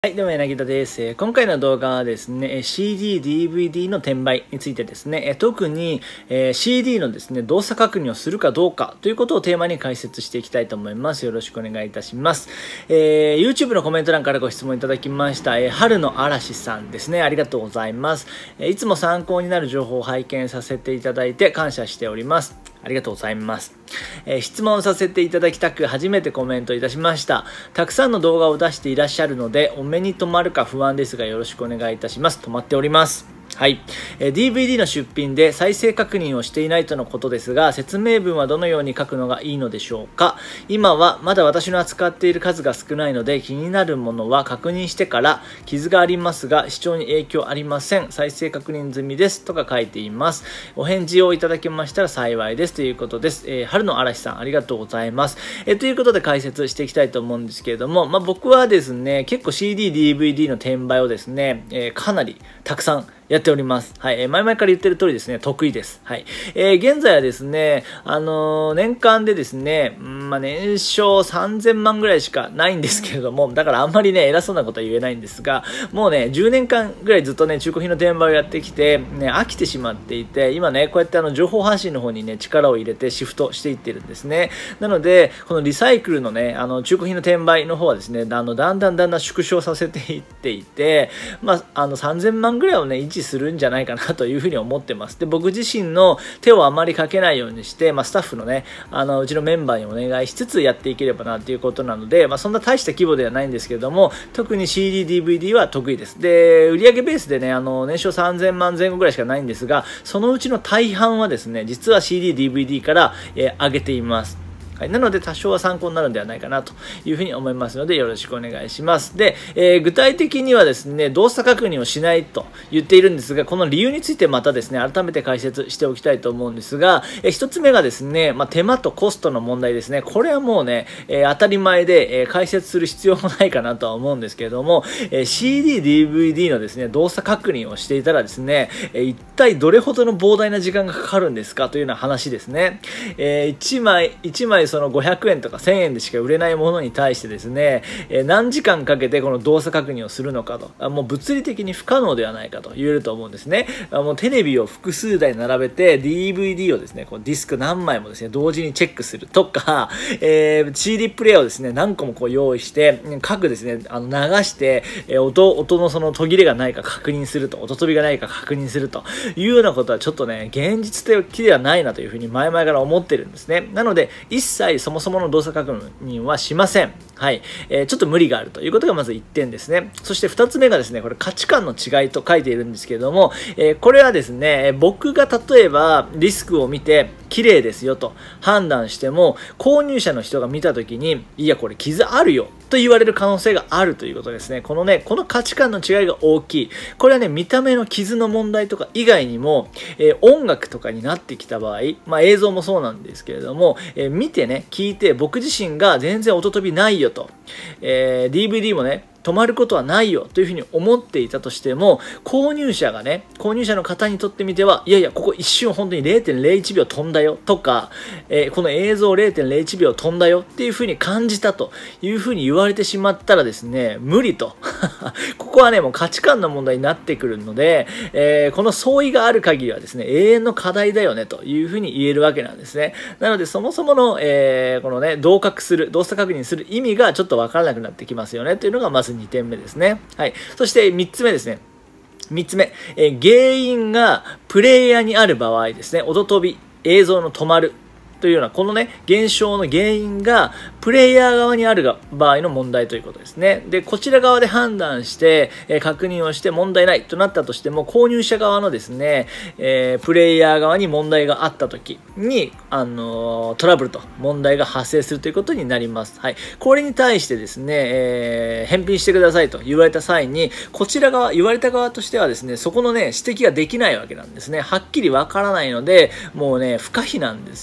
はい、どうも柳田です。今回の動画はですね、CD、DVD の転売についてですね、特に CD のですね、動作確認をするかどうかということをテーマに解説していきたいと思います。よろしくお願いいたします。YouTube のコメント欄からご質問いただきました、春の嵐さんですね、ありがとうございます。いつも参考になる情報を拝見させていただいて感謝しております。ありがとうございます。質問させていただきたく初めてコメントいたしました。たくさんの動画を出していらっしゃるのでお目に留まるか不安ですがよろしくお願いいたします。止まっております。はい、DVD の出品で再生確認をしていないとのことですが、説明文はどのように書くのがいいのでしょうか。今はまだ私の扱っている数が少ないので気になるものは確認してから傷がありますが視聴に影響ありません。再生確認済みですとか書いています。お返事をいただけましたら幸いですということです。春の嵐さんありがとうございます。ということで解説していきたいと思うんですけれども、僕はですね結構 CD、DVD の転売をですね、かなりたくさんやっております。はい。前々から言ってる通りですね、得意です。はい。現在はですね、年間でですね、年商3000万ぐらいしかないんですけれども、だからあんまりね、偉そうなことは言えないんですが、もうね、10年間ぐらいずっとね、中古品の転売をやってきて、ね、飽きてしまっていて、今ね、こうやって情報発信の方にね、力を入れてシフトしていってるんですね。なので、このリサイクルのね、中古品の転売の方はですね、だんだん縮小させていっていて、3000万ぐらいをね、維持するんじゃないかなというふうに思ってます。で、僕自身の手をあまりかけないようにして、スタッフのね、うちのメンバーにお願いしつつやっていければなということなので、そんな大した規模ではないんですけれども、特に CD、DVD は得意です。で、売上ベースでね、年商3000万前後ぐらいしかないんですが、そのうちの大半はですね、実は CD、DVD から、上げています。なので多少は参考になるんではないかなというふうに思いますのでよろしくお願いします。で、具体的にはですね、動作確認をしないと言っているんですが、この理由についてまたですね、改めて解説しておきたいと思うんですが、一つ目がですね、手間とコストの問題ですね。これはもうね、当たり前で、解説する必要もないかなとは思うんですけれども、CD、DVD のですね、動作確認をしていたらですね、一体どれほどの膨大な時間がかかるんですかというような話ですね。1枚その500円とか1000円でしか売れないものに対してですね、何時間かけてこの動作確認をするのかと、もう物理的に不可能ではないかと言えると思うんですね。もうテレビを複数台並べて DVD をですね、こうディスク何枚もですね、同時にチェックするとか、CD プレイヤーをですね、何個もこう用意して、各ですね、流して、音のその途切れがないか確認すると、音飛びがないか確認するというようなことはちょっとね、現実的ではないなというふうに前々から思ってるんですね。なので、一切そもそもの動作確認はしません。はい。ちょっと無理があるということがまず1点ですね。そして2つ目がですね、これ価値観の違いと書いているんですけれども、これはですね、僕が例えばリスクを見て綺麗ですよと判断しても、購入者の人が見たときに、いやこれ傷あるよと言われる可能性があるということですね。この価値観の違いが大きい。これはね、見た目の傷の問題とか以外にも、音楽とかになってきた場合、映像もそうなんですけれども、見てね、聞いて僕自身が全然音飛びないよと、DVD もね、止まることはないよというふうに思っていたとしても、購入者の方にとってみては、いやいや、ここ一瞬本当に 0.01 秒飛んだよとか、この映像 0.01 秒飛んだよっていうふうに感じたというふうに言われてしまったらですね、無理と。ここはね、もう価値観の問題になってくるので、この相違がある限りはですね、永遠の課題だよねというふうに言えるわけなんですね。なので、そもそもの、このね、動作確認する意味がちょっとわからなくなってきますよねというのがまず2点目ですね。はい。そして3つ目ですね。3つ目、原因がプレイヤーにある場合ですね、音飛び、映像の止まるというような、このね、現象の原因がプレイヤー側にある場合の問題ということですね。で、こちら側で判断して、確認をして問題ないとなったとしても、購入者側のですね、プレイヤー側に問題があった時に、トラブルと問題が発生するということになります。はい。これに対してですね、返品してくださいと言われた際に、こちら側、言われた側としてはですね、そこのね、指摘ができないわけなんですね。はっきりわからないので、もうね、不可避なんですよ。はい。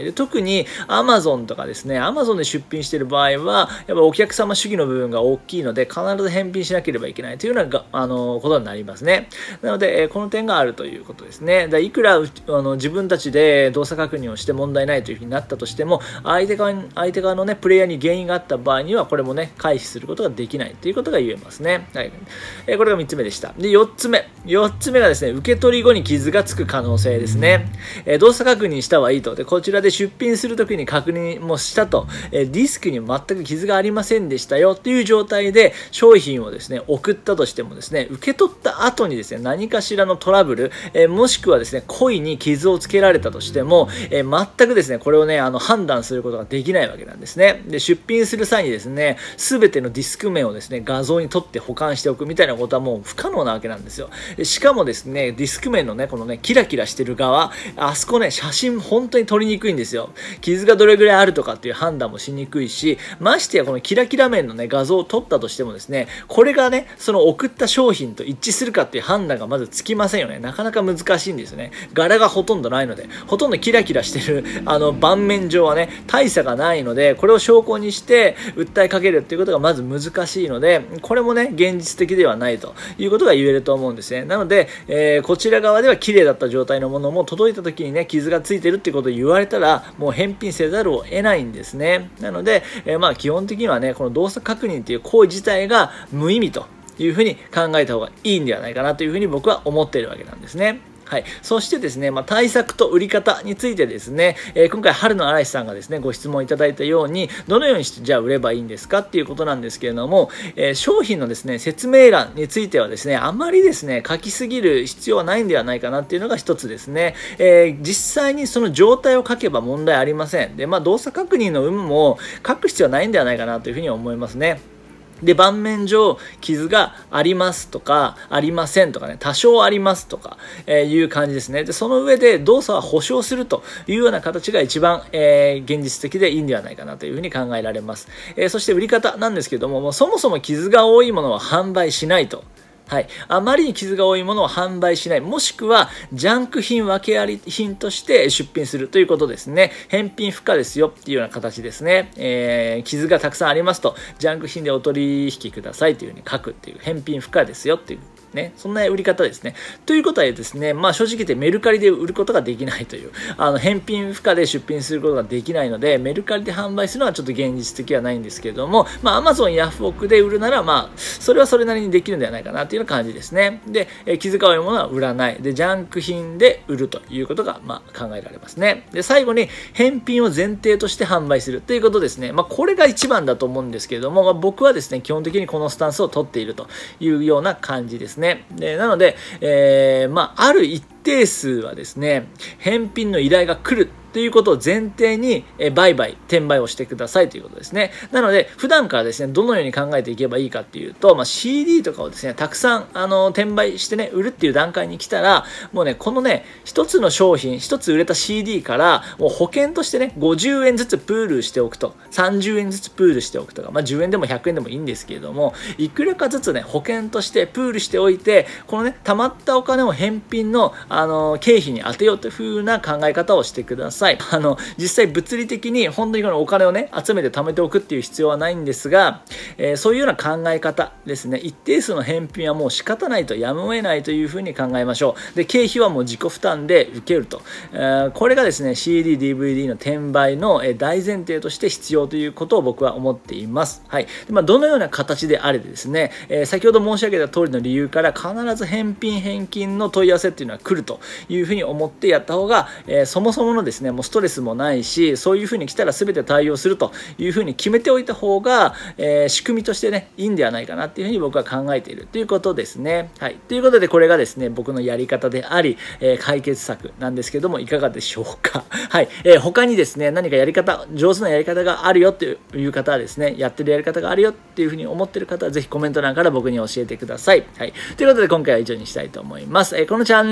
で、特に Amazon とかですね、Amazon で出品している場合は、やっぱお客様主義の部分が大きいので、必ず返品しなければいけないというようなことになりますね。なので、この点があるということですね。いくら自分たちで動作確認をして問題ないというふうになったとしても、相手側のね、プレイヤーに原因があった場合には、これもね、回避することができないということが言えますね。はい。これが3つ目でした。で、4つ目がですね、受け取り後に傷がつく可能性ですね。動作確認したはいいと。で、こちらで出品するときに確認もしたと。ディスクに全く傷がありませんでしたよっていう状態で商品をですね、送ったとしてもですね、受け取った後にですね、何かしらのトラブル、もしくはですね、故意に傷をつけられたとしても、全くですね、これをね、判断することができないわけなんですね。で、出品する際にですね、すべてのディスク面をですね、画像に撮って保管しておくみたいなことはもう不可能なわけなんですよ。しかもですね、ディスク面のね、このね、キラキラしてる側、あそこね、写真本当に撮りにくいんですよ。傷がどれぐらいあるとかっていう判断もしにくいし、ましてやこのキラキラ面のね、画像を撮ったとしてもですね、これがね、その送った商品と一致するかっていう判断がまずつきませんよね。なかなか難しいんですよね。柄がほとんどないので、ほとんどキラキラしてる、盤面上はね、大差がないので、これを証拠にして訴えかけるっていうことがまず難しいので、これもね、現実的ではないということが言えると思うんですね。なので、こちら側では綺麗だった状態のものも届いた時にね、傷がついてるってことを言われたら、もう返品せざるを得ないんですね。なので、基本的にはね、この動作確認っていう行為自体が無意味というふうに考えた方がいいんではないかなというふうに僕は思っているわけなんですね。はい。そしてですね、対策と売り方についてですね、今回春の嵐さんがですね、ご質問いただいたように、どのようにしてじゃあ売ればいいんですかっていうことなんですけれども、商品のですね、説明欄についてはですね、あまりですね、書きすぎる必要はないんではないかなっていうのが一つですね。実際にその状態を書けば問題ありません。で、動作確認の有無も書く必要はないんではないかなというふうに思いますね。で、盤面上、傷がありますとか、ありませんとかね、多少ありますとか、いう感じですね。で、その上で動作は保証するというような形が一番、現実的でいいんではないかなというふうに考えられます。そして売り方なんですけども、そもそも傷が多いものは販売しないと。はい。あまりに傷が多いものを販売しない。もしくは、ジャンク品、訳あり品として出品するということですね。返品不可ですよっていうような形ですね。傷がたくさんありますと、ジャンク品でお取引くださいというふうに書くっていう、返品不可ですよっていう。ね、そんな売り方ですね。ということはですね、正直言ってメルカリで売ることができないという、返品不可で出品することができないので、メルカリで販売するのはちょっと現実的はないんですけれども、Amazon ヤフオクで売るなら、それはそれなりにできるんではないかなというような感じですね。で、傷が多いものは売らない。で、ジャンク品で売るということが、考えられますね。で、最後に、返品を前提として販売するということですね。これが一番だと思うんですけれども、僕はですね、基本的にこのスタンスを取っているというような感じですね。でなので、ある一定数はですね、返品の依頼が来るということを前提に売買、転売をしてくださいということですね。なので、普段からですね、どのように考えていけばいいかっていうと、CD とかをですね、たくさん転売してね、売るっていう段階に来たら、もうね、このね、一つの商品、一つ売れた CD から、もう保険としてね、50円ずつプールしておくと、30円ずつプールしておくとか、10円でも100円でもいいんですけれども、いくらかずつね、保険としてプールしておいて、このね、貯まったお金を返品の、経費に当てようという風な考え方をしてください。実際物理的に本当にこのお金をね、集めて貯めておくっていう必要はないんですが、そういうような考え方ですね。一定数の返品はもう仕方ないと、やむを得ないという風に考えましょう。で、経費はもう自己負担で受けると。これがですね、CD、DVD の転売の大前提として必要ということを僕は思っています。はい。でどのような形であれですね、先ほど申し上げた通りの理由から必ず返品返金の問い合わせっていうのは来るというふうに思ってやった方が、そもそものですね、もうストレスもないし、そういうふうに来たら全て対応するというふうに決めておいた方が、仕組みとしてね、いいんではないかなっていうふうに僕は考えているということですね。はい。ということで、これがですね、僕のやり方であり、解決策なんですけども、いかがでしょうか。はい。他にですね、何かやり方、上手なやり方があるよっていう方はですね、やってるやり方があるよっていうふうに思ってる方は、ぜひコメント欄から僕に教えてください。はい。ということで、今回は以上にしたいと思います。このチャンネルではですね、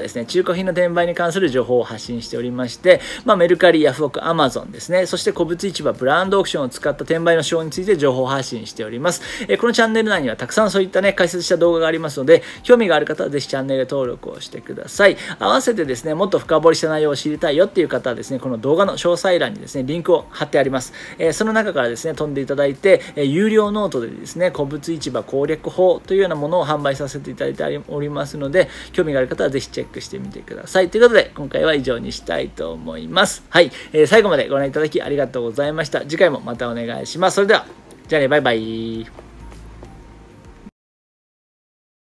ですね、中古品の転売に関する情報を発信しておりまして、メルカリ、ヤフオク、アマゾンですね、そして古物市場、ブランドオークションを使った転売の手法について情報発信しております。このチャンネル内にはたくさんそういったね、解説した動画がありますので、興味がある方はぜひチャンネル登録をしてください。合わせてですね、もっと深掘りした内容を知りたいよっていう方はですね、この動画の詳細欄にですね、リンクを貼ってあります。その中からですね、飛んでいただいて、有料ノートでですね、古物市場攻略法というようなものを販売させていただいておりますので、興味がある方はぜひチェックしてみてください。ということで、今回は以上にしたいと思います。はい、最後までご覧いただきありがとうございました。次回もまたお願いします。それでは、じゃあね、バイバイ。